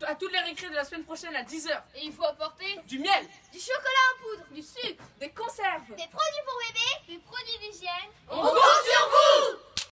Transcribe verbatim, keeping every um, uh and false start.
à toutes les récrés de la semaine prochaine à dix heures. Et il faut apporter Du miel, Du chocolat en poudre. du sucre, des conserves. Des produits pour bébé. des produits d'hygiène. On compte sur vous!